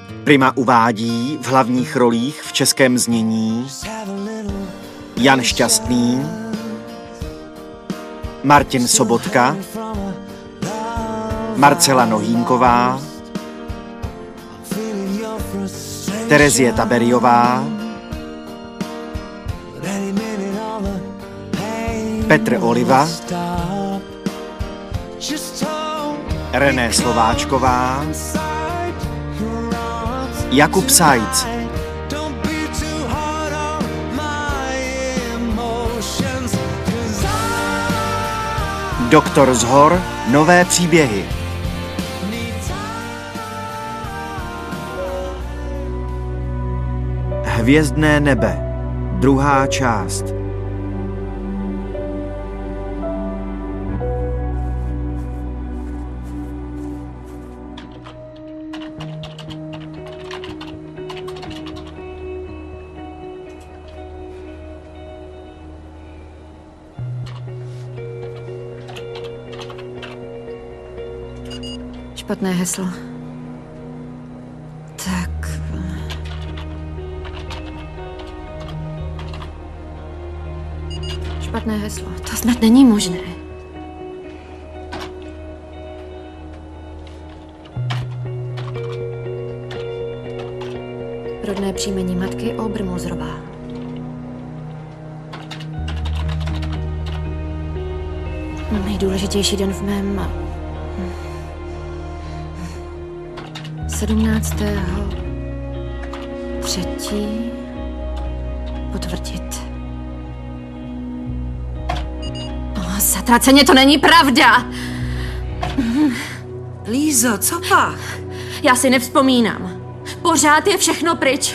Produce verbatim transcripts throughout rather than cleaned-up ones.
Prima uvádí v hlavních rolích v českém znění Jan Šťastný, Martin Sobotka, Marcela Nohínková, Terezie Taberiová, Petr Oliva, René Slováčková, Jakub Sajc. Doktor z hor, nové příběhy. Hvězdné nebe, druhá část. Špatné heslo. Tak. Špatné heslo. To snad není možné. Rodné příjmení matky Obermoserová. Nejdůležitější den v mém... sedmnáctého třetí potvrdit. Oh, zatraceně, to není pravda! Lízo, co pak? Já si nevzpomínám. Pořád je všechno pryč.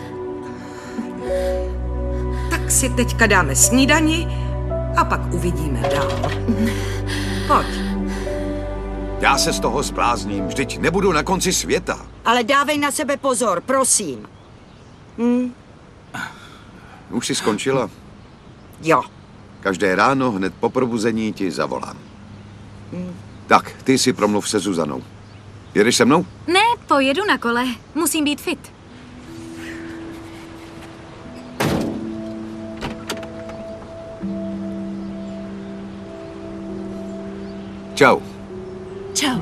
Tak si teďka dáme snídani a pak uvidíme dál. Pojď. Já se z toho zblázním, vždyť nebudu na konci světa. Ale dávej na sebe pozor, prosím. Hm? Už jsi skončila? Jo. Každé ráno hned po probuzení ti zavolám. Hm. Tak, ty si promluv se Zuzanou. Jedeš se mnou? Ne, pojedu na kole. Musím být fit. Čau. Čau.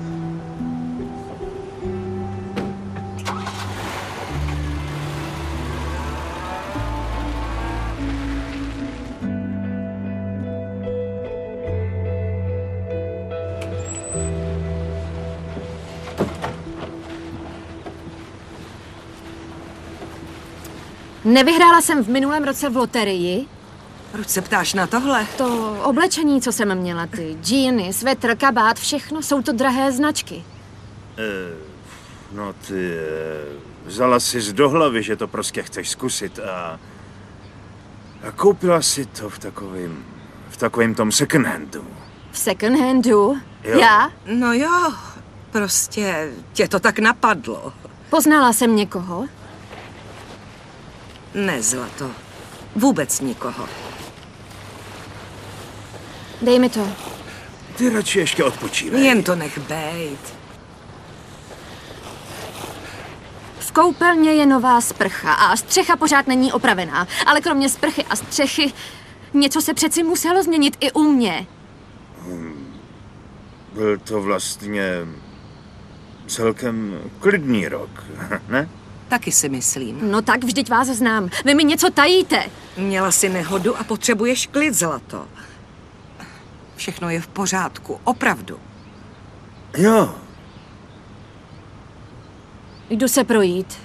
Nevyhrála jsem v minulém roce v loterii. Proč se ptáš na tohle? To oblečení, co jsem měla, ty džíny, svetr, kabát, všechno, jsou to drahé značky. Eh, no ty, eh, vzala jsi do hlavy, že to prostě chceš zkusit a, a koupila si to v takovým, v takovým tom second handu. V second handu? Jo. Já? No jo, prostě tě to tak napadlo. Poznala jsem někoho? Ne, zlato. Vůbec nikoho. Dej mi to. Ty radši ještě odpočívej. Jen to nech bejt. V koupelně je nová sprcha a střecha pořád není opravená. Ale kromě sprchy a střechy něco se přeci muselo změnit i u mě. Hmm. Byl to vlastně celkem klidný rok, ne? Taky si myslím. No tak vždyť vás znám. Vy mi něco tajíte. Měla jsi nehodu a potřebuješ klid, zlato. Všechno je v pořádku, opravdu. Jo. Jdu se projít.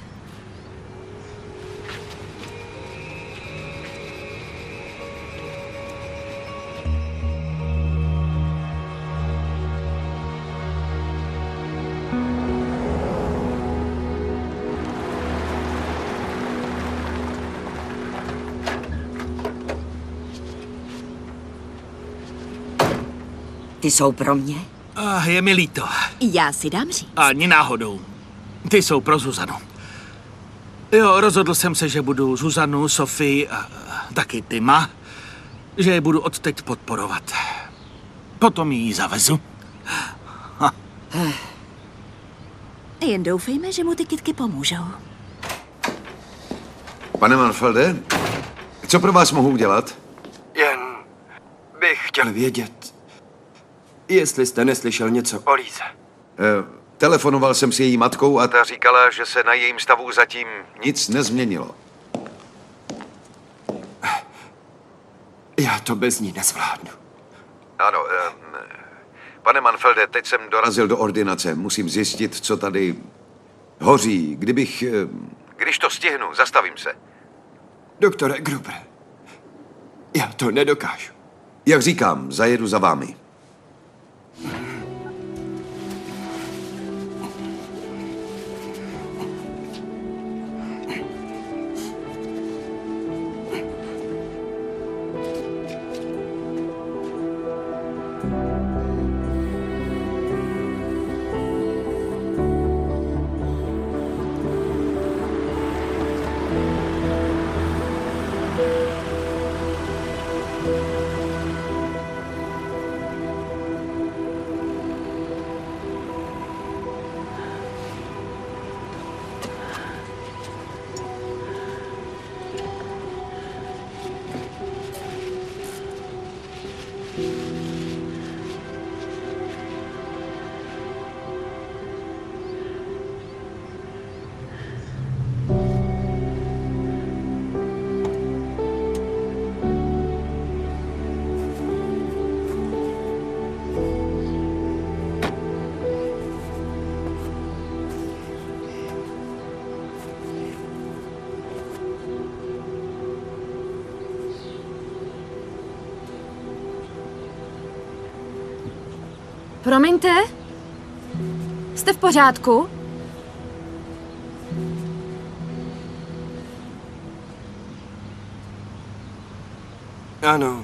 Ty jsou pro mě? Ah, je mi líto. Já si dám říct. Ani náhodou. Ty jsou pro Zuzanu. Jo, rozhodl jsem se, že budu Zuzanu, Sofii a taky Tima, že je budu odteď podporovat. Potom ji zavezu. Ha. Jen doufejme, že mu ty kytky pomůžou. Pane Manfrede, co pro vás mohu udělat? Jen bych chtěl vědět, jestli jste neslyšel něco o Líze. Eh, telefonoval jsem s její matkou a ta říkala, že se na jejím stavu zatím nic nezměnilo. Já to bez ní nezvládnu. Ano, eh, pane Manfrede, teď jsem dorazil do ordinace. Musím zjistit, co tady hoří. Kdybych... Eh, když to stihnu, zastavím se. Doktore Gruber, já to nedokážu. Jak říkám, zajedu za vámi. Promiňte? Jste v pořádku? Ano.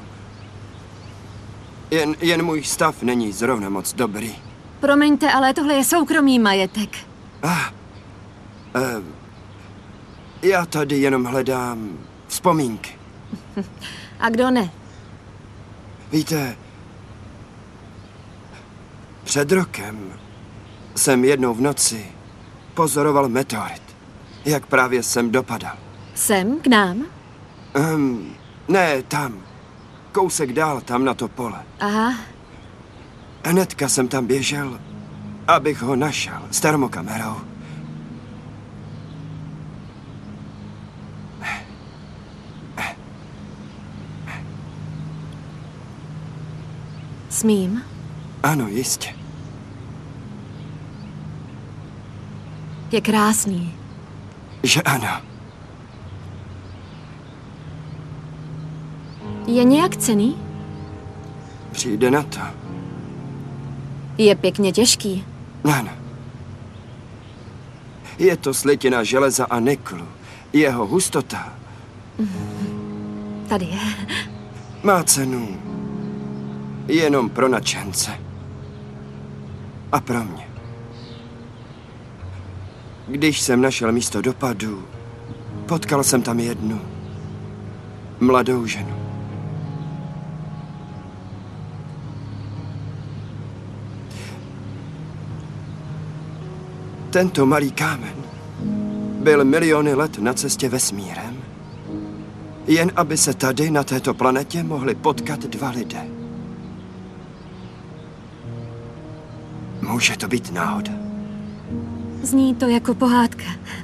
Jen, jen můj stav není zrovna moc dobrý. Promiňte, ale tohle je soukromý majetek. Ah, eh, já tady jenom hledám vzpomínky. A kdo ne? Víte, před rokem jsem jednou v noci pozoroval meteorit, jak právě sem dopadal. Sem, k nám? Um, ne, tam. Kousek dál, tam na to pole. Aha. Hnedka jsem tam běžel, abych ho našel s termokamerou. Smím? Ano, jistě. Je krásný. Že ano. Je nějak cenný? Přijde na to. Je pěkně těžký. Ano. Je to slitina železa a niklu. Jeho hustota. Tady je. Má cenu jenom pro nadšence. A pro mě. Když jsem našel místo dopadu, potkal jsem tam jednu mladou ženu. Tento malý kámen byl miliony let na cestě vesmírem, jen aby se tady na této planetě mohli potkat dva lidé. Může to být náhoda? Zní to jako pohádka.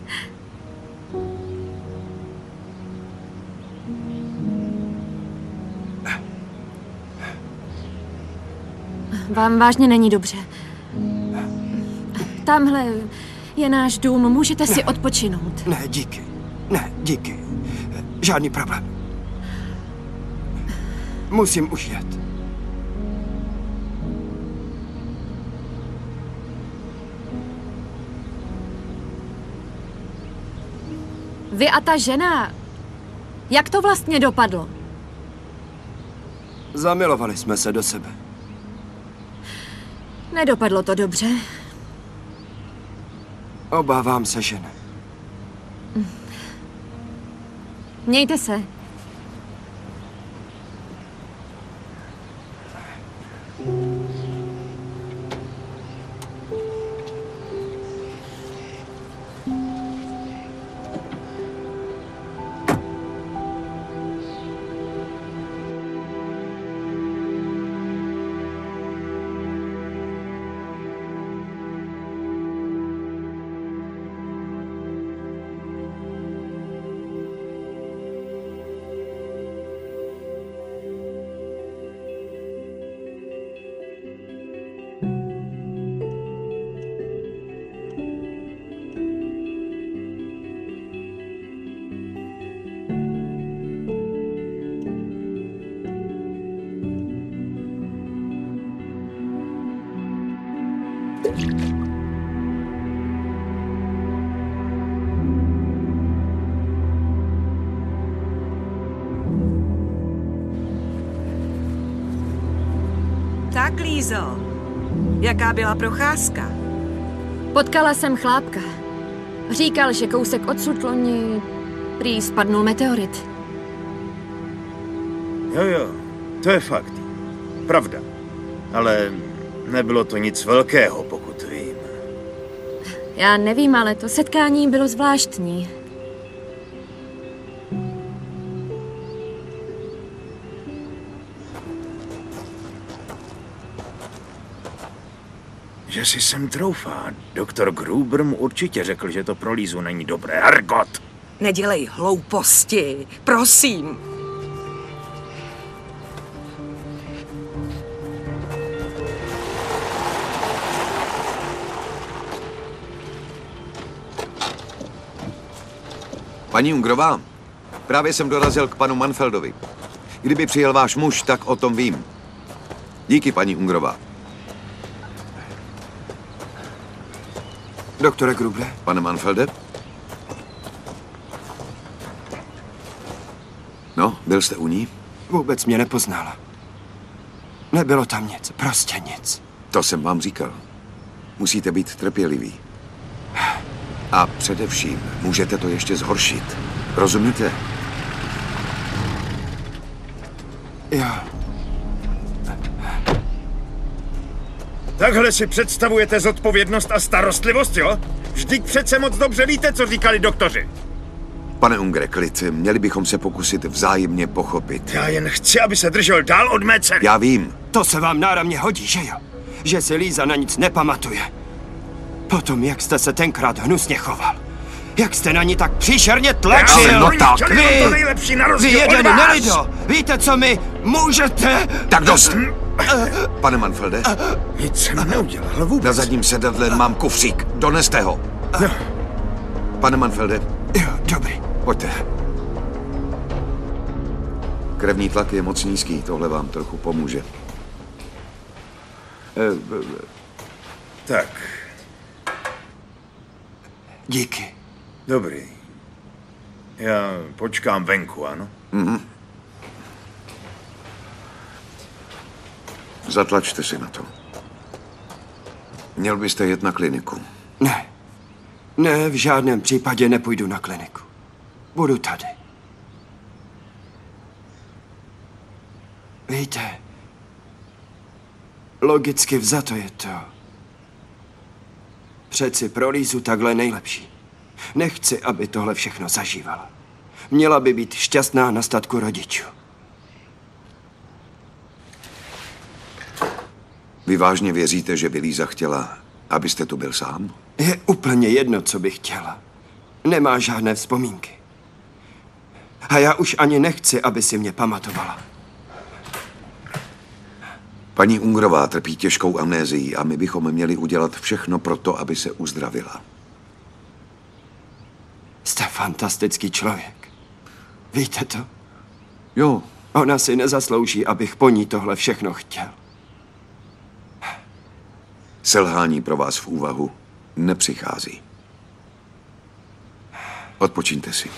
Vám vážně není dobře. Tamhle je náš dům, můžete si odpočinout. Ne, díky. Ne, díky. Žádný problém. Musím už jet. Vy a ta žena, jak to vlastně dopadlo? Zamilovali jsme se do sebe. Nedopadlo to dobře. Obávám se, že ne. Mějte se. Tak, Lízo, jaká byla procházka? Potkala jsem chlápka. Říkal, že kousek odsud loni prý spadnul meteorit. Jo, jo, to je fakt. Pravda. Ale nebylo to nic velkého, pokud vím. Já nevím, ale to setkání bylo zvláštní. Že si sem troufá. Doktor Gruber mu určitě řekl, že to pro Lízu není dobré. Argot! Nedělej hlouposti, prosím. Paní Ungrová, právě jsem dorazil k panu Manfeldovi. Kdyby přijel váš muž, tak o tom vím. Díky, paní Ungrová. Doktore Grubre? Pane Manfelde? No, byl jste u ní? Vůbec mě nepoznala. Nebylo tam nic, prostě nic. To jsem vám říkal. Musíte být trpěliví. A především můžete to ještě zhoršit. Rozumíte? Jo. Takhle si představujete zodpovědnost a starostlivost, jo? Vždyť přece moc dobře víte, co říkali doktoři. Pane Ungre, klid, měli bychom se pokusit vzájemně pochopit. Já jen chci, aby se držel dál od mé dcery. Já vím. To se vám náramně hodí, že jo? Že si Líza na nic nepamatuje. Potom, jak jste se tenkrát hnusně choval. Jak jste na ní tak příšerně tlačil. Já, no tak. Vy, to nejlepší na vy jeden nelido. Víte, co mi můžete? Tak dost. Pane Manfelde? Nic jsem neudělal vůbec. Na zadním sedadle mám kufřík. Doneste ho. No. Pane Manfelde? Jo, dobrý. Pojďte. Krevní tlak je moc nízký, tohle vám trochu pomůže. Tak. Díky. Dobrý. Já počkám venku, ano? Mhm. Zatlačte si na to. Měl byste jet na kliniku. Ne. Ne, v žádném případě nepůjdu na kliniku. Budu tady. Víte, logicky vzato je to přeci pro Lízu takhle nejlepší. Nechci, aby tohle všechno zažívala. Měla by být šťastná na statku rodičů. Vy vážně věříte, že by Líza chtěla, abyste tu byl sám? Je úplně jedno, co bych chtěla. Nemá žádné vzpomínky. A já už ani nechci, aby si mě pamatovala. Paní Ungrová trpí těžkou amnézií a my bychom měli udělat všechno pro to, aby se uzdravila. Jste fantastický člověk. Víte to? Jo. Ona si nezaslouží, abych po ní tohle všechno chtěl. Selhání pro vás v úvahu nepřichází. Odpočíňte si.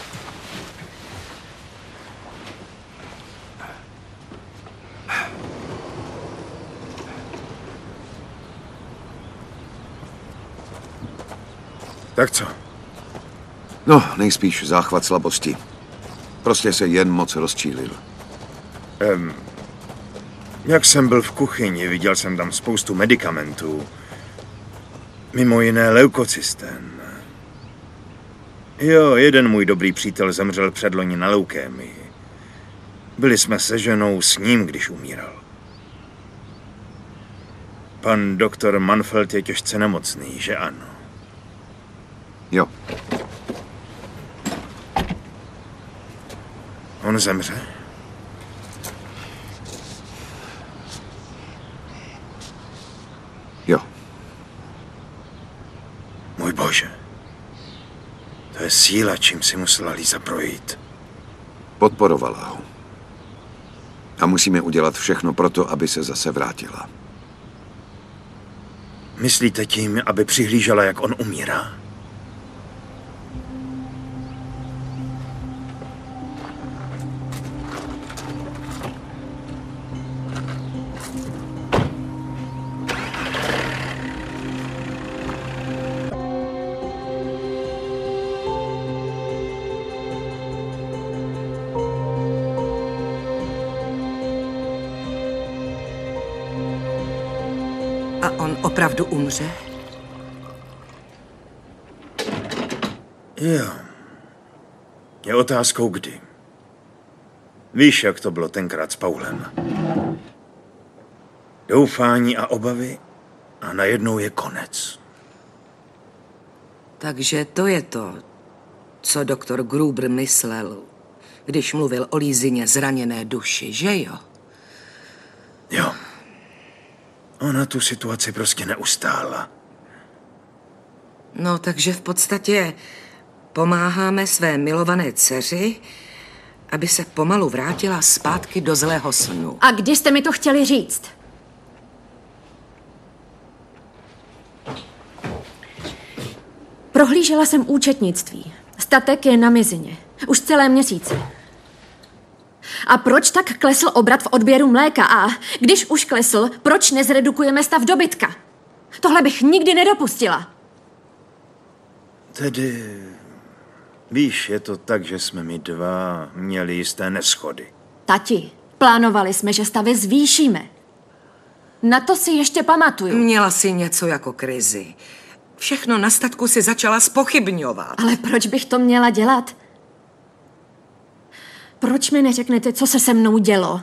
Tak co? No, nejspíš záchvat slabosti. Prostě se jen moc rozčílil. Um, jak jsem byl v kuchyni, viděl jsem tam spoustu medicamentů. Mimo jiné leukocystén. Jo, jeden můj dobrý přítel zemřel předloni na leukémii. Byli jsme se ženou s ním, když umíral. Pan doktor Manfeld je těžce nemocný, že ano? Jo. On zemře? Jo. Můj bože. To je síla, čím si musela Líza projít. Podporovala ho. A musíme udělat všechno pro to, aby se zase vrátila. Myslíte tím, aby přihlížela, jak on umírá? opravdu umře? Jo. Je otázkou kdy. Víš, jak to bylo tenkrát s Paulem. Doufání a obavy a najednou je konec. Takže to je to, co doktor Gruber myslel, když mluvil o Lízině zraněné duši, že jo? Jo. Ona tu situaci prostě neustála. No, takže v podstatě pomáháme své milované dceři, aby se pomalu vrátila zpátky do zlého snu. A kdy jste mi to chtěli říct? Prohlížela jsem účetnictví. Statek je na mizině. Už celé měsíce. A proč tak klesl obrat v odběru mléka? A když už klesl, proč nezredukujeme stav dobytka? Tohle bych nikdy nedopustila. Tedy, víš, je to tak, že jsme my dva měli jisté neschody. Tati, plánovali jsme, že stavy zvýšíme. Na to si ještě pamatuju. Měla si něco jako krizi. Všechno na statku si začala zpochybňovat. Ale proč bych to měla dělat? Proč mi neřeknete, co se se mnou dělo?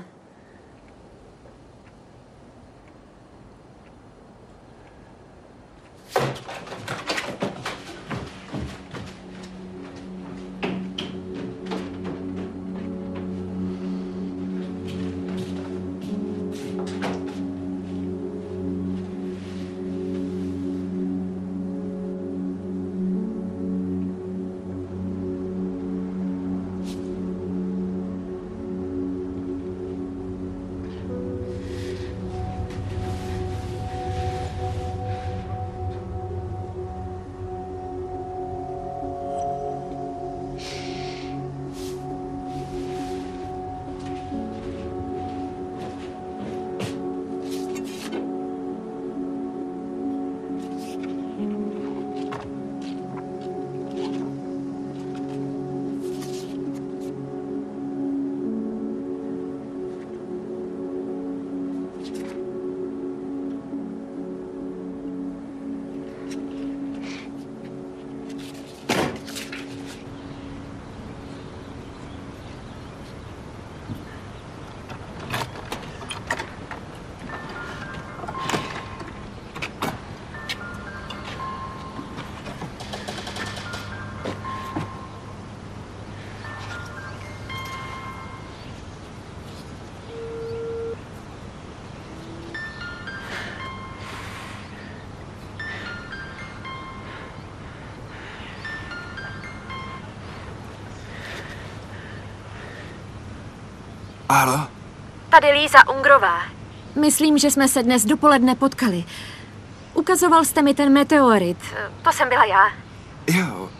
Halo? Tady Líza Ungrová. Myslím, že jsme se dnes dopoledne potkali. Ukazoval jste mi ten meteorit. To jsem byla já. Jo,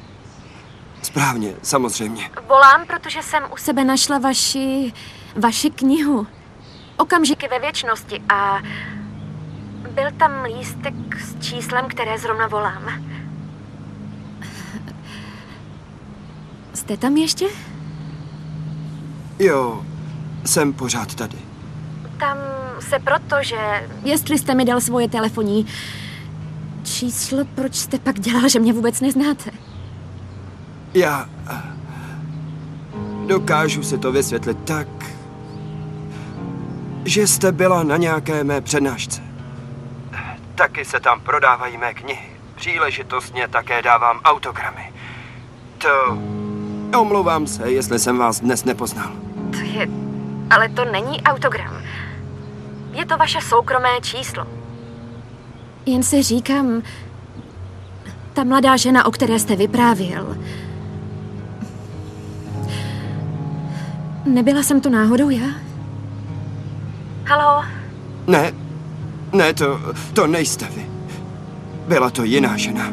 správně, samozřejmě. Volám, protože jsem u sebe našla vaši... vaši knihu. Okamžiky ve věčnosti a... byl tam lístek s číslem, které zrovna volám. Jste tam ještě? Jo, jsem pořád tady. Tam se proto, že... Jestli jste mi dal svoje telefonní číslo, proč jste pak dělal, že mě vůbec neznáte? Já... dokážu si to vysvětlit tak, že jste byla na nějaké mé přednášce. Taky se tam prodávají mé knihy. Příležitostně také dávám autogramy. To... omlouvám se, jestli jsem vás dnes nepoznal. To je... ale to není autogram. Je to vaše soukromé číslo. Jen si říkám... ta mladá žena, o které jste vyprávěl... nebyla jsem to náhodou já? Haló? Ne, ne, to, to nejste vy. Byla to jiná žena.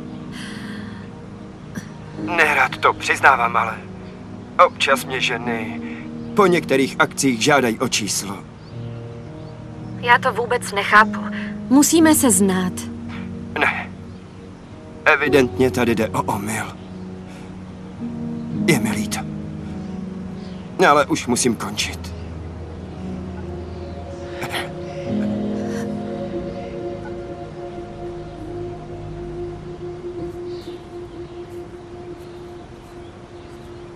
Nerad to přiznávám, ale občas mě ženy po některých akcích žádají o číslo. Já to vůbec nechápu. Musíme se znát. Ne. Evidentně tady jde o omyl. Je mi líto. Ale už musím končit.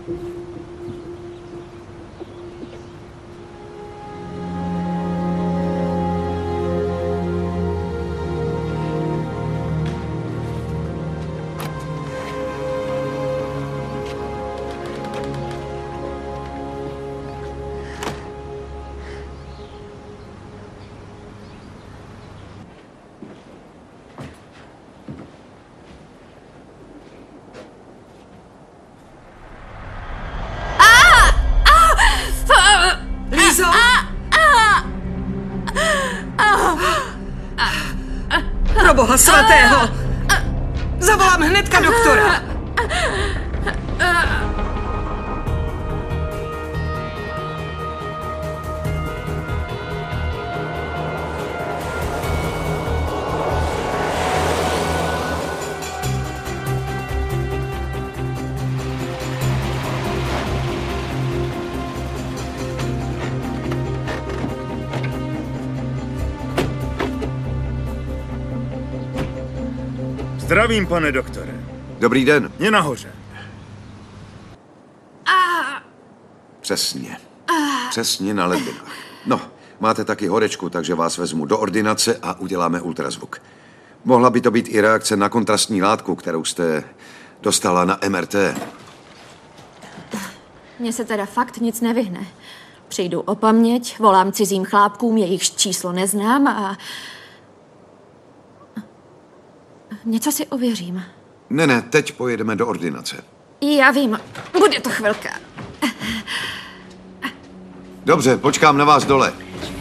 Pro boha svatého! Zavolám hnedka doktora! Zdravím, pane doktore. Dobrý den. Je nahoře. Přesně. Přesně na ledvinách. No, máte taky horečku, takže vás vezmu do ordinace a uděláme ultrazvuk. Mohla by to být i reakce na kontrastní látku, kterou jste dostala na M R T. Mně se teda fakt nic nevyhne. Přijdu o paměť, volám cizím chlápkům, jejichž číslo neznám a... Něco si ověřím. Ne, ne, teď pojedeme do ordinace. Já vím, bude to chvilka. Dobře, počkám na vás dole.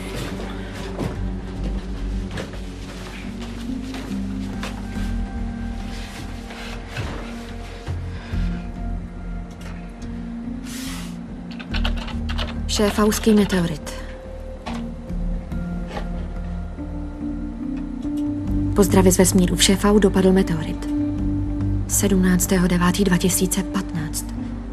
Šéfauský meteorit. Pozdravy z vesmíru. V Šéfau dopadl meteorit. sedmnáctého devátého dva tisíce patnáct.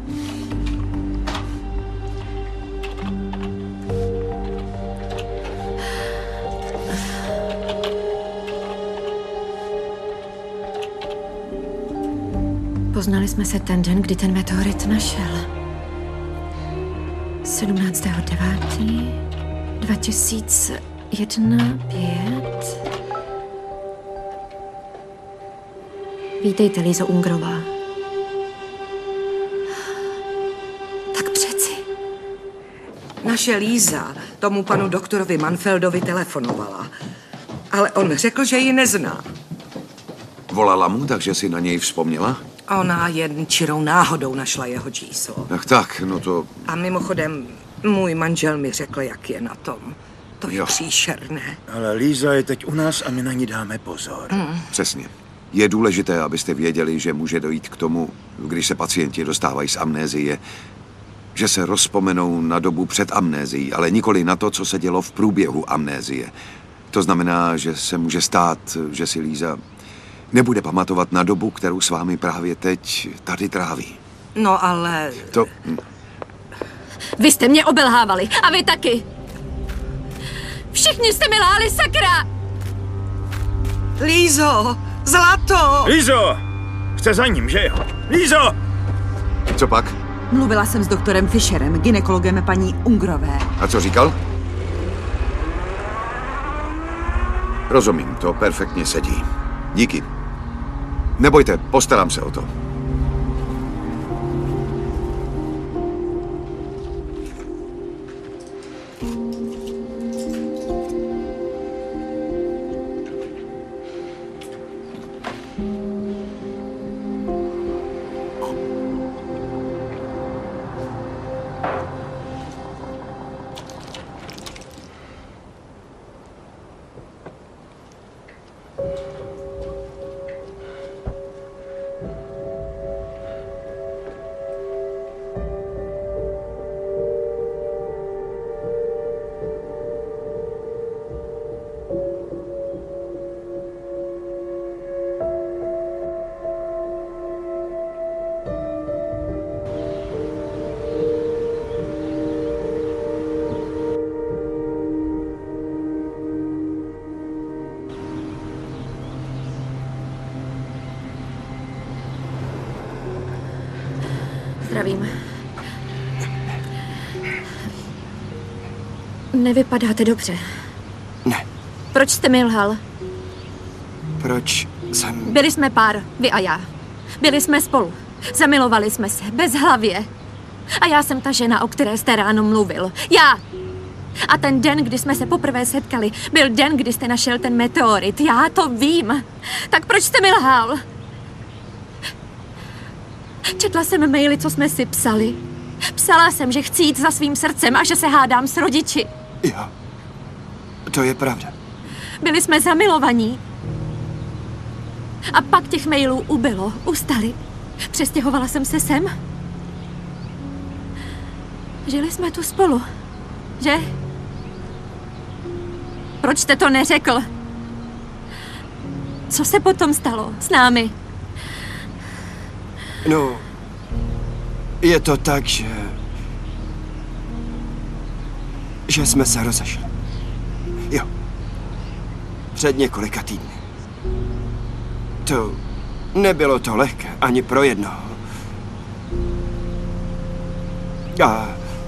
Poznali jsme se ten den, kdy ten meteorit našel. sedmnáctého devátého dva tisíce jedna, pět... Vítejte, Lízo Ungrová. Tak přeci. Naše Líza tomu panu doktorovi Manfeldovi telefonovala. Ale on řekl, že ji nezná. Volala mu, takže si na něj vzpomněla? Ona jen čirou náhodou našla jeho číslo. Ach tak, no to... A mimochodem, můj manžel mi řekl, jak je na tom. To je jo. Příšerné. Ale Líza je teď u nás a my na ní dáme pozor. Mm. Přesně. Je důležité, abyste věděli, že může dojít k tomu, když se pacienti dostávají z amnézie, že se rozpomenou na dobu před amnézií, ale nikoli na to, co se dělo v průběhu amnézie. To znamená, že se může stát, že si Líza nebude pamatovat na dobu, kterou s vámi právě teď tady tráví. No ale... To... Vy jste mě obelhávali a vy taky. Všichni jste mi lhali, sakra! Lízo! Zlato! Lízo! Chce za ním, že jo? Lízo! Co pak? Mluvila jsem s doktorem Fischerem, gynekologem paní Ungrové. A co říkal? Rozumím, to perfektně sedí. Díky. Nebojte, postarám se o to. Zdravím. Nevypadáte dobře. Ne. Proč jste mi lhal? Proč jsem... Byli jsme pár, vy a já. Byli jsme spolu. Zamilovali jsme se, bezhlavě. A já jsem ta žena, o které jste ráno mluvil. Já! A ten den, kdy jsme se poprvé setkali, byl den, kdy jste našel ten meteorit. Já to vím. Tak proč jste mi lhal? Četla jsem maily, co jsme si psali. Psala jsem, že chci jít za svým srdcem a že se hádám s rodiči. Jo, to je pravda. Byli jsme zamilovaní. A pak těch mailů ubylo, ustali. Přestěhovala jsem se sem. Žili jsme tu spolu, že? Proč jste to neřekl? Co se potom stalo s námi? No, je to tak, že... že jsme se rozešli. Jo. Před několika týdny. To... nebylo to lehké ani pro jednoho. A...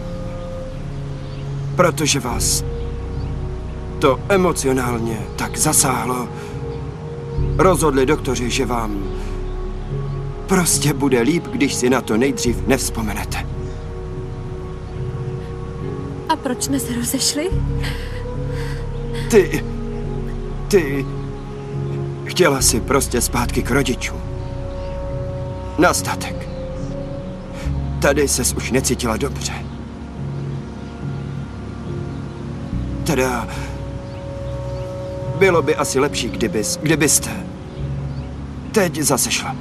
protože vás to emocionálně tak zasáhlo, rozhodli doktoři, že vám prostě bude líp, když si na to nejdřív nevzpomenete. A proč jsme se rozešli? Ty... Ty... chtěla si prostě zpátky k rodičům. Na statek. Tady ses už necítila dobře. Teda... bylo by asi lepší, kdybys, kdybyste... teď zase šla.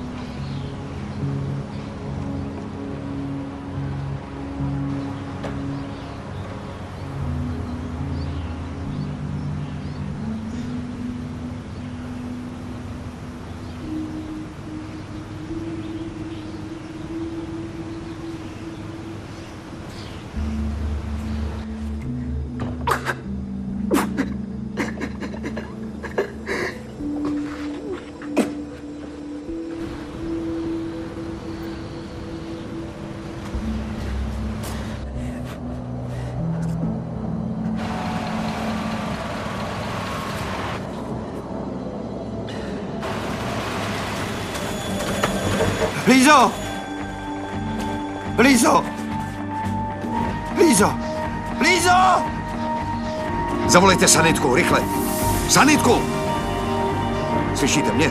Lízo! Lízo! Lízo! Lízo! Zavolejte sanitku, rychle! Sanitku! Slyšíte mě?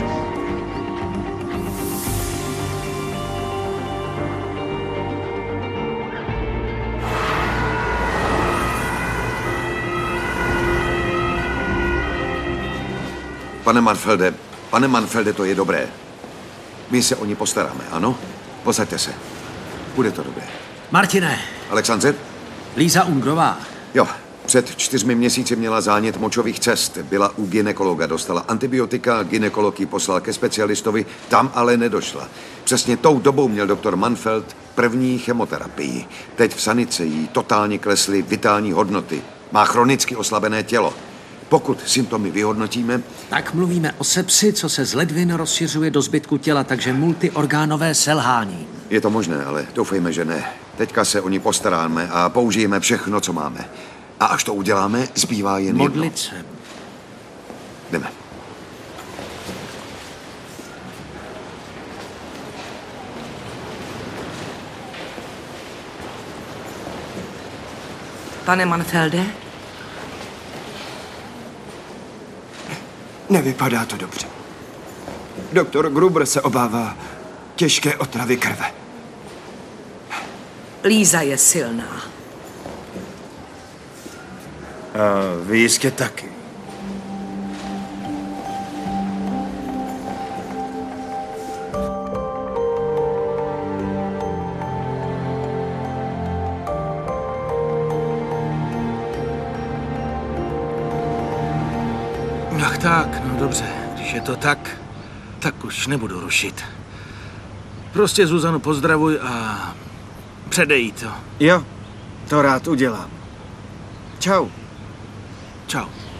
Pane Manfelde, pane Manfelde, to je dobré. My se o ní postaráme, ano? Posaďte se. Bude to dobré. Martine. Alexandře? Líza Ungrová. Jo, před čtyřmi měsíci měla zánět močových cest. Byla u gynekologa, dostala antibiotika, gynekolog ji poslal ke specialistovi, tam ale nedošla. Přesně tou dobou měl doktor Manfeld první chemoterapii. Teď v sanice jí totálně klesly vitální hodnoty. Má chronicky oslabené tělo. Pokud symptomy vyhodnotíme... Tak mluvíme o sepsi, co se z ledvin rozšiřuje do zbytku těla, takže multiorgánové selhání. Je to možné, ale doufejme, že ne. Teďka se o ní postaráme a použijeme všechno, co máme. A až to uděláme, zbývá jen modlit jedno. se. Jdeme. Pane Manfelde? Nevypadá to dobře. Doktor Gruber se obává těžké otravy krve. Líza je silná. A vy jistě taky. Ach tak, no dobře. Když je to tak, tak už nebudu rušit. Prostě Zuzanu pozdravuj a předej to. Jo, to rád udělám. Čau. Čau.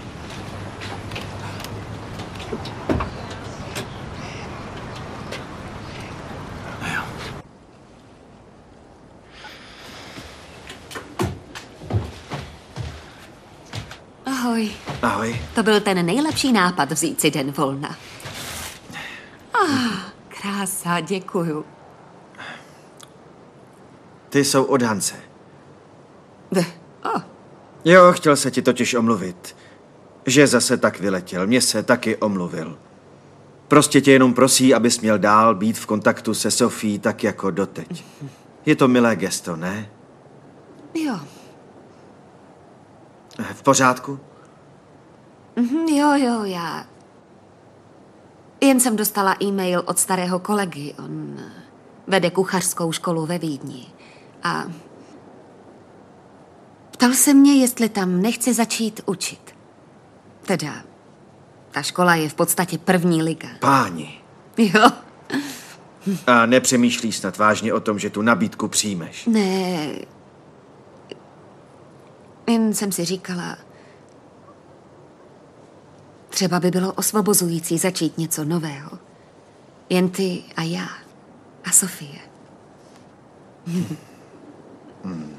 Jo. Ahoj. Ahoj. To byl ten nejlepší nápad vzít si den volna. Ah, krása, děkuju. Ty jsou od Hance. Oh. Jo, chtěl se ti totiž omluvit. Že zase tak vyletěl. Mně se taky omluvil. Prostě tě jenom prosí, abys měl dál být v kontaktu se Sofií tak jako doteď. Je to milé gesto, ne? Jo. V pořádku? Mhm, jo, jo, já... Jen jsem dostala e-mail od starého kolegy. On vede kuchařskou školu ve Vídni. A ptal se mě, jestli tam nechci začít učit. Teda, ta škola je v podstatě první liga. Páni. Jo. A nepřemýšlíš snad vážně o tom, že tu nabídku přijmeš? Ne. Jen jsem si říkala, třeba by bylo osvobozující začít něco nového. Jen ty a já. A Sofie. Hmm.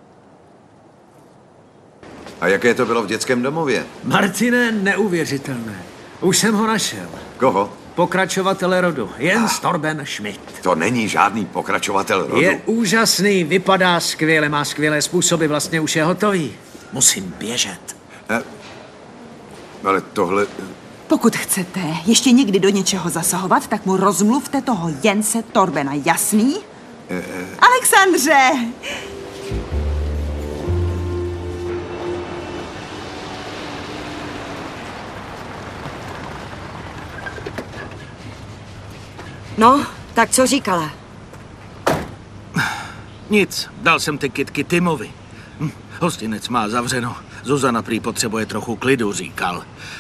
A jaké to bylo v dětském domově? Martine, neuvěřitelné. Už jsem ho našel. Koho? Pokračovatele rodu. Jens Torben Schmidt. To není žádný pokračovatel rodu. Je úžasný, vypadá skvěle, má skvělé způsoby, vlastně už je hotový. Musím běžet. Eh, ale tohle... Pokud chcete ještě někdy do něčeho zasahovat, tak mu rozmluvte toho Jense Torbena, jasný? Eh, eh. Alexandře! No, tak co říkala? Nic, dal jsem ty kytky Timovi. Hm, hostinec má zavřeno. Zuzana prý potřebuje trochu klidu, říkal.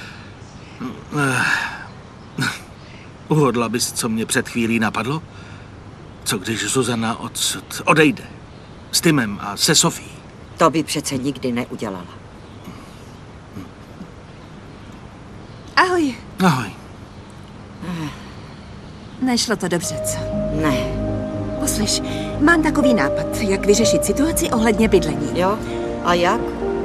Uhodla bys, co mě před chvílí napadlo? Co když Zuzana odsud odejde? S Timem a se Sofií? To by přece nikdy neudělala. Ahoj. Ahoj. Nešlo to dobře, co? Ne. Poslyš, mám takový nápad, jak vyřešit situaci ohledně bydlení. Jo? A jak?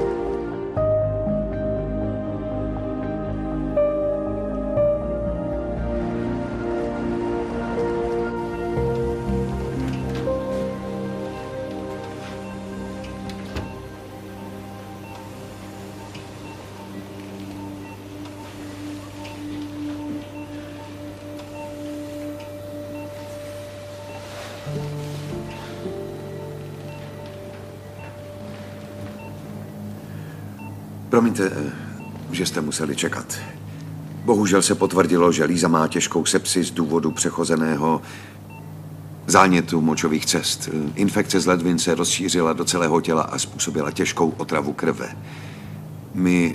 Promiňte, že jste museli čekat. Bohužel se potvrdilo, že Líza má těžkou sepsi z důvodu přechozeného zánětu močových cest. Infekce z ledvin se rozšířila do celého těla a způsobila těžkou otravu krve. My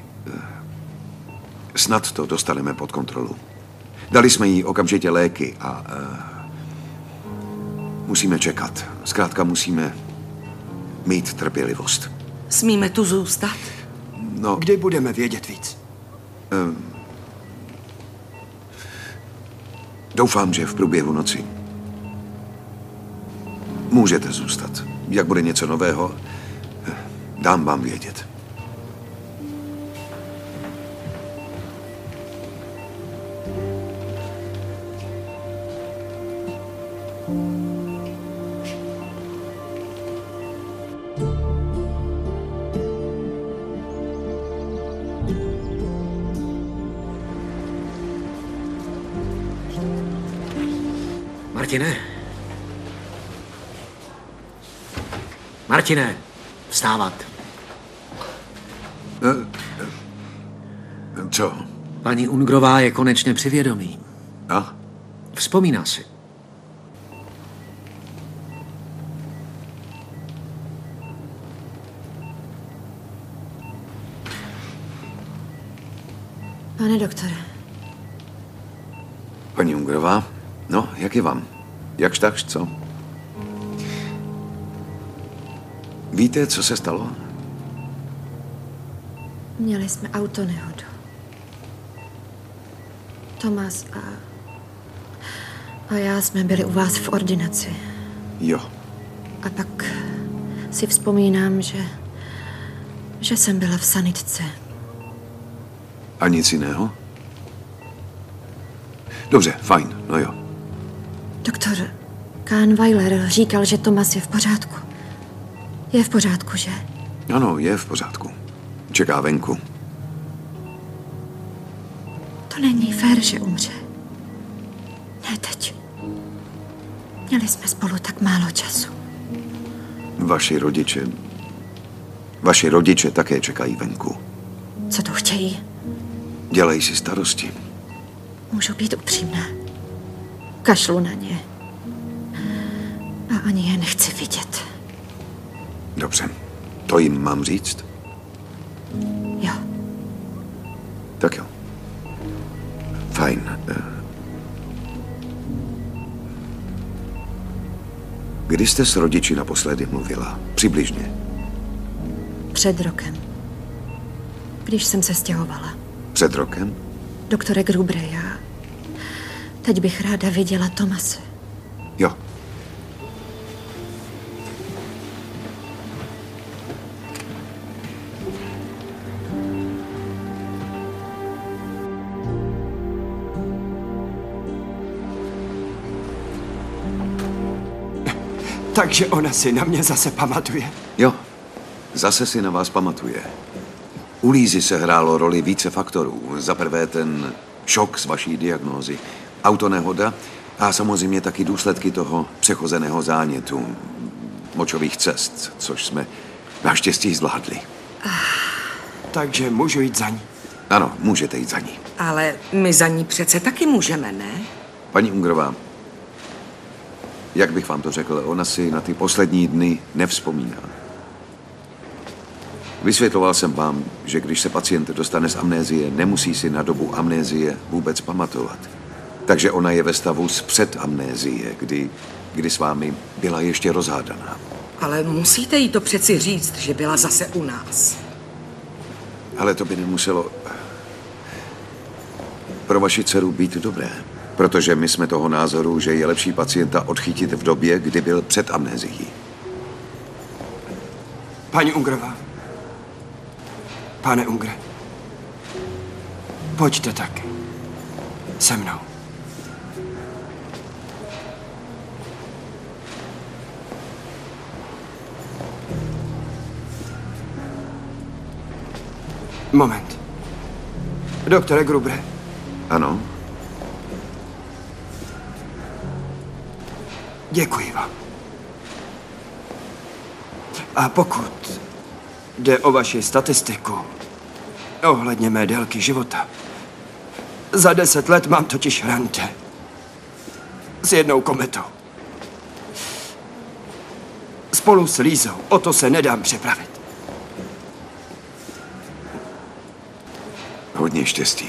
snad to dostaneme pod kontrolu. Dali jsme jí okamžitě léky a uh, musíme čekat. Zkrátka musíme mít trpělivost. Smíme tu zůstat? No, kdy budeme vědět víc? Um, doufám, že v průběhu noci. Můžete zůstat. Jak bude něco nového, dám vám vědět. Martine? Martine, vstávat. Co? Paní Ungrová je konečně při vědomí. A? Vzpomíná si. Pane doktore. Paní Ungrová? No, jak je vám? Jakž takž, co? Víte, co se stalo? Měli jsme autonehodu. Tomas a... a já jsme byli u vás v ordinaci. Jo. A pak si vzpomínám, že... že jsem byla v sanitce. A nic jiného? Dobře, fajn, no jo. Doktor Kahnweiler říkal, že Thomas je v pořádku. Je v pořádku, že? Ano, je v pořádku. Čeká venku. To není fér, že umře. Ne teď. Měli jsme spolu tak málo času. Vaši rodiče... Vaši rodiče také čekají venku. Co tu chtějí? Dělej si starosti. Můžu být upřímná. Kašlu na ně. A ani je nechci vidět. Dobře. To jim mám říct? Jo. Tak jo. Fajn. Kdy jste s rodiči naposledy mluvila? Přibližně. Před rokem. Když jsem se stěhovala. Před rokem? Doktore Grubre, já... Teď bych ráda viděla Thomase. Jo. Takže ona si na mě zase pamatuje? Jo, zase si na vás pamatuje. U Lízy se hrálo roli více faktorů. Za prvé ten šok z vaší diagnózy, autonehoda a samozřejmě taky důsledky toho přechozeného zánětu, močových cest, což jsme naštěstí zvládli. Takže můžu jít za ní? Ano, můžete jít za ní. Ale my za ní přece taky můžeme, ne? Paní Ungerová, jak bych vám to řekl, ona si na ty poslední dny nevzpomíná. Vysvětloval jsem vám, že když se pacient dostane z amnézie, nemusí si na dobu amnézie vůbec pamatovat. Takže ona je ve stavu z předamnézie, kdy, kdy s vámi byla ještě rozhádaná. Ale musíte jí to přeci říct, že byla zase u nás. Ale to by nemuselo pro vaši dceru být dobré. Protože my jsme toho názoru, že je lepší pacienta odchytit v době, kdy byl před amnézií. Paní Ungerová. Pane Ungre. Pojďte taky. Se mnou. Moment. Doktore Grubre. Ano? Děkuji vám. A pokud jde o vaši statistiku ohledně mé délky života, za deset let mám totiž rande s jednou kometou. Spolu s Lízou, o to se nedám připravit. Hodně štěstí.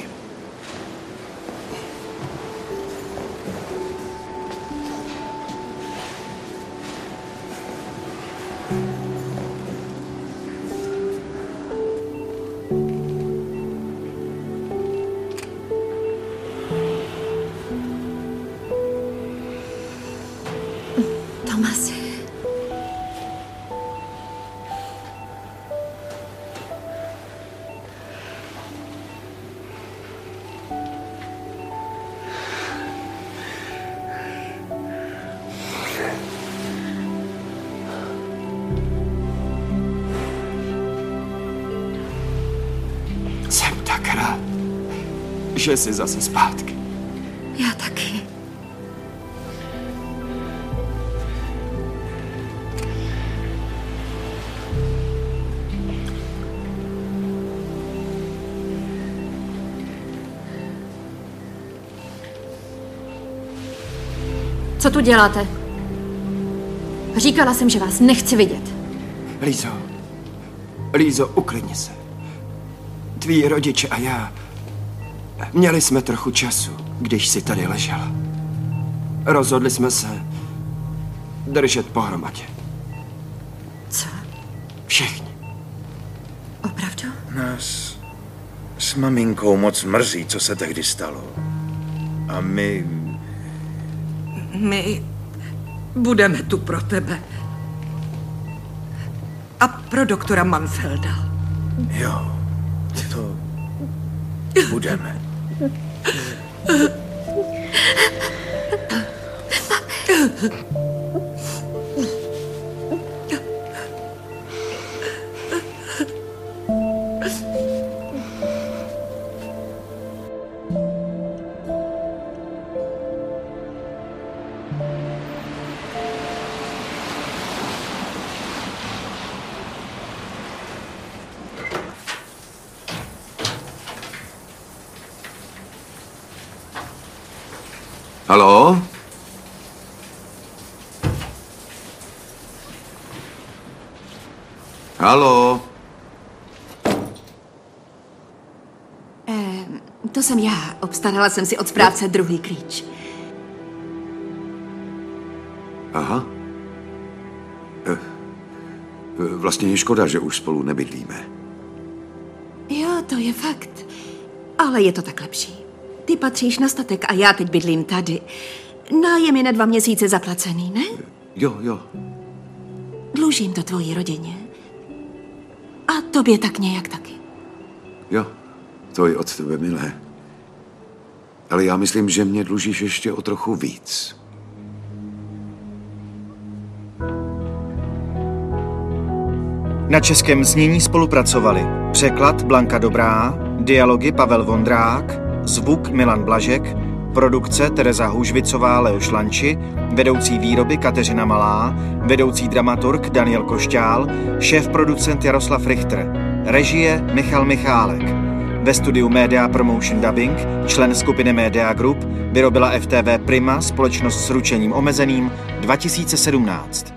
Jsem tak rád, že jsi zase zpátky. Já taky. Co tu děláte? Říkala jsem, že vás nechci vidět. Lízo, Lízo, uklidni se. Tví rodiče a já měli jsme trochu času, když jsi tady ležela. Rozhodli jsme se držet pohromadě. Co? Všichni. Opravdu? Nás s maminkou moc mrzí, co se tehdy stalo. A my... My budeme tu pro tebe. A pro doktora Manfelda. Jo, to... Budeme. Haló? Haló? Eh, to jsem já. Obstarala jsem si od správce druhý klíč. Aha. Eh, Vlastně je škoda, že už spolu nebydlíme. Jo, to je fakt. Ale je to tak lepší. Ty patříš na statek a já teď bydlím tady. Nájem je na dva měsíce zaplacený, ne? Jo, jo. Dlužím to tvojí rodině. A tobě tak nějak taky. Jo, to je od tebe milé. Ale já myslím, že mě dlužíš ještě o trochu víc. Na českém znění spolupracovali překlad Blanka Dobrá, dialogy Pavel Vondrák, zvuk Milan Blažek, produkce Tereza Hůžvicová, Leoš Lanči, vedoucí výroby Kateřina Malá, vedoucí dramaturg Daniel Košťál, šéf-producent Jaroslav Richter, režie Michal Michálek. Ve studiu Media Promotion Dubbing, člen skupiny Media Group, vyrobila F T V Prima, společnost s ručením omezeným dva tisíce sedmnáct.